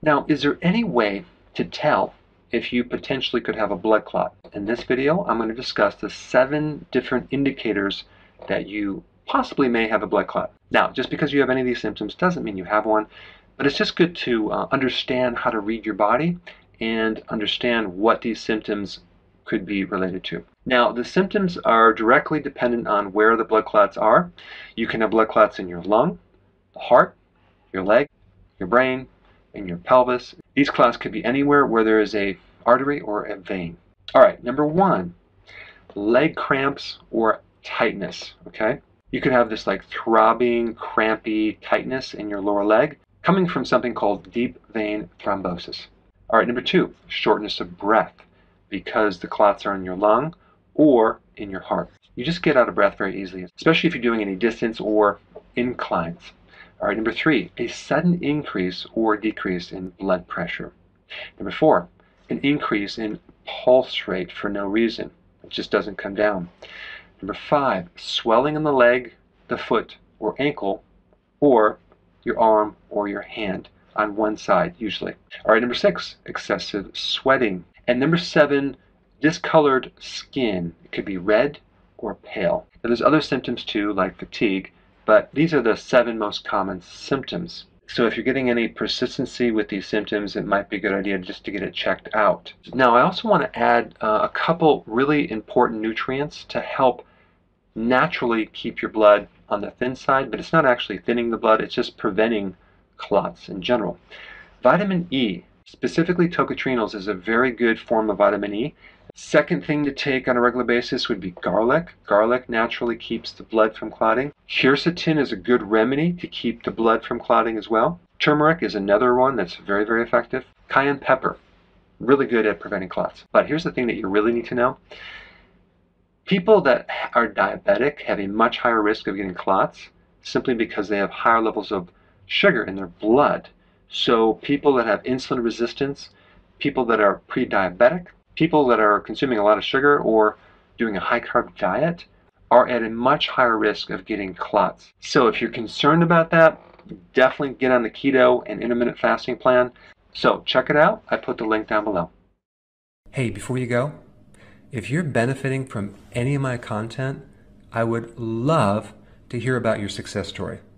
Now, is there any way to tell if you potentially could have a blood clot? In this video, I'm going to discuss the 7 different indicators that you possibly may have a blood clot. Now, just because you have any of these symptoms doesn't mean you have one, but it's just good to understand how to read your body and understand what these symptoms could be related to. Now, the symptoms are directly dependent on where the blood clots are. You can have blood clots in your lung, the heart, your leg, your brain, in your pelvis. These clots could be anywhere where there is a artery or a vein. All right, number 1, leg cramps or tightness, okay? You could have this like throbbing, crampy tightness in your lower leg coming from something called deep vein thrombosis. All right, number 2, shortness of breath because the clots are in your lung or in your heart. You just get out of breath very easily, especially if you're doing any distance or inclines. All right, number 3, a sudden increase or decrease in blood pressure. Number 4, an increase in pulse rate for no reason. It just doesn't come down. Number 5, swelling in the leg, the foot, or ankle, or your arm or your hand on one side, usually. All right, number 6, excessive sweating. And number 7, discolored skin. It could be red or pale. Now, there's other symptoms too, like fatigue, but these are the 7 most common symptoms. So if you're getting any persistency with these symptoms, it might be a good idea just to get it checked out. Now, I also want to add a couple really important nutrients to help naturally keep your blood on the thin side, but it's not actually thinning the blood, it's just preventing clots in general. Vitamin E, specifically tocotrienols, is a very good form of vitamin E. Second thing to take on a regular basis would be garlic. Garlic naturally keeps the blood from clotting. Quercetin is a good remedy to keep the blood from clotting as well. Turmeric is another one that's very, very effective. Cayenne pepper, really good at preventing clots. But here's the thing that you really need to know. People that are diabetic have a much higher risk of getting clots simply because they have higher levels of sugar in their blood. So people that have insulin resistance, people that are pre-diabetic, people that are consuming a lot of sugar or doing a high-carb diet are at a much higher risk of getting clots. So if you're concerned about that, definitely get on the keto and intermittent fasting plan. So check it out. I put the link down below. Hey, before you go, if you're benefiting from any of my content, I would love to hear about your success story.